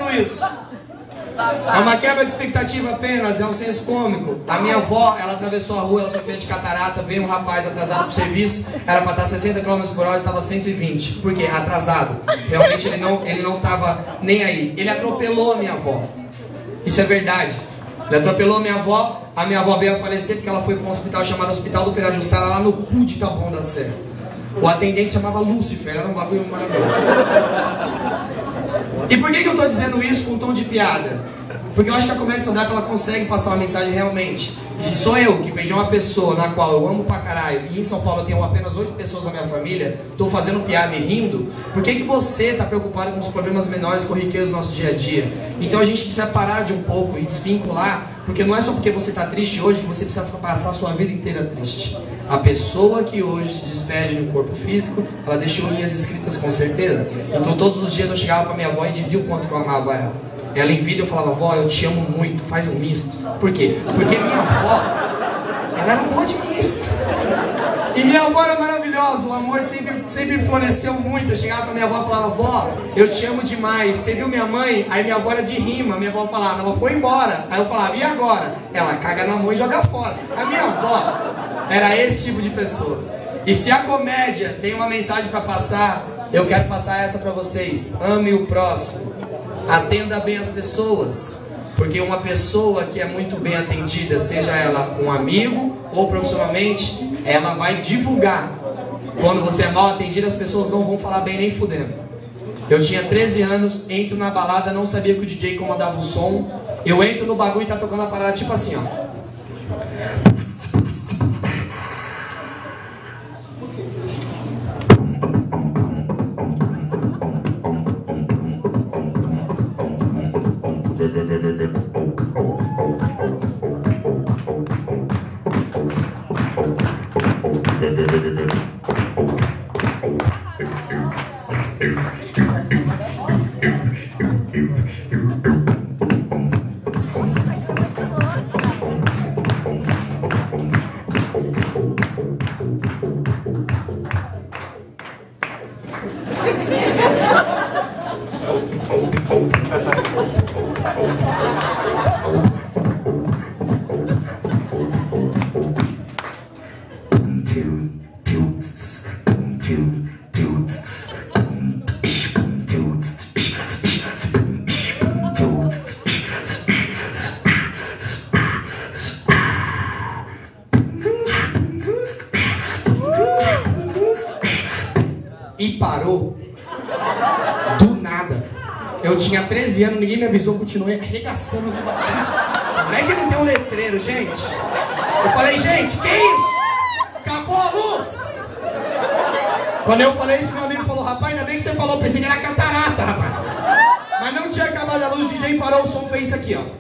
dizendo isso? É uma quebra de expectativa apenas, é um senso cômico. A minha avó, ela atravessou a rua, ela sofria de catarata, veio um rapaz atrasado pro serviço, era pra estar 60 km por hora, estava 120. Por quê? Atrasado. Realmente ele não tava nem aí. Ele atropelou a minha avó. Isso é verdade. Ele atropelou a minha avó veio a falecer porque ela foi para um hospital chamado Hospital do Pirajussara, lá no cu de Taboão da Serra. O atendente chamava Lúcifer, era um bagulho maravilhoso. E por que eu estou dizendo isso com um tom de piada? Porque eu acho que a comédia stand-up ela consegue passar uma mensagem realmente. E se sou eu que perdi uma pessoa na qual eu amo pra caralho, e em São Paulo eu tenho apenas 8 pessoas na minha família, estou fazendo piada e rindo, por que você está preocupado com os problemas menores corriqueiros do nosso dia a dia? Então a gente precisa parar de um pouco e desvincular, porque não é só porque você está triste hoje que você precisa passar a sua vida inteira triste. A pessoa que hoje se despede do corpo físico, ela deixou linhas escritas com certeza. Então todos os dias eu chegava pra minha avó e dizia o quanto que eu amava ela. Ela em vida eu falava, vó, eu te amo muito, faz um misto. Por quê? Porque minha avó, ela era boa de misto. E minha avó era maravilhosa, o amor sempre floresceu muito. Eu chegava pra minha avó e falava, vó, eu te amo demais. Você viu minha mãe? Aí minha avó era de rima, minha avó falava, ela foi embora. Aí eu falava, e agora? Ela caga na mão e joga fora. A minha avó era esse tipo de pessoa. E se a comédia tem uma mensagem pra passar, eu quero passar essa pra vocês. Ame o próximo. Atenda bem as pessoas, porque uma pessoa que é muito bem atendida, seja ela um amigo ou profissionalmente, ela vai divulgar. Quando você é mal atendido, as pessoas não vão falar bem nem fudendo. Eu tinha 13 anos, entro na balada, não sabia que o DJ comandava o som. Eu entro no bagulho e tá tocando a parada tipo assim, ó. E parou do nada. Eu tinha 13 anos, ninguém me avisou, continuei arregaçando. Como é que não tem um letreiro, gente? Eu falei, gente, que isso? Acabou a luz! Quando eu falei isso, meu amigo falou, rapaz, ainda bem que você falou, pensei que era catarata, rapaz. Mas não tinha acabado a luz, o DJ parou, o som fez isso aqui, ó.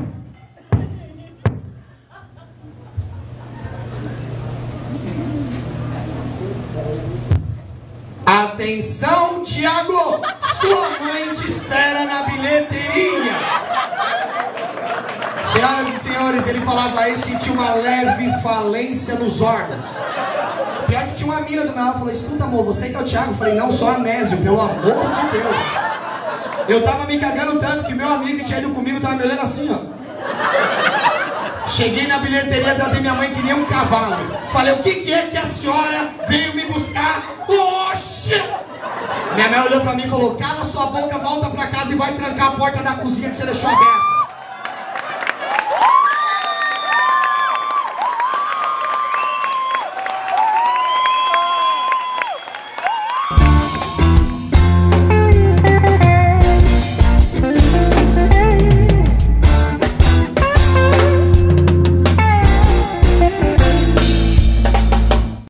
Atenção, Thiago! Sua mãe te espera na bilheteria! Senhoras e senhores, ele falava isso e tinha uma leve falência nos órgãos. Pior que tinha uma mina do meu lado, falou, escuta amor, você que é o Thiago? Eu falei, não, sou Anésio, pelo amor de Deus. Eu tava me cagando tanto que meu amigo que tinha ido comigo tava me olhando assim, ó. Cheguei na bilheteria, tratei minha mãe que nem um cavalo. Falei, o que é que a senhora veio me buscar? Oxi! Minha mãe olhou pra mim e falou, cala sua boca, volta pra casa e vai trancar a porta da cozinha que você deixou aberta.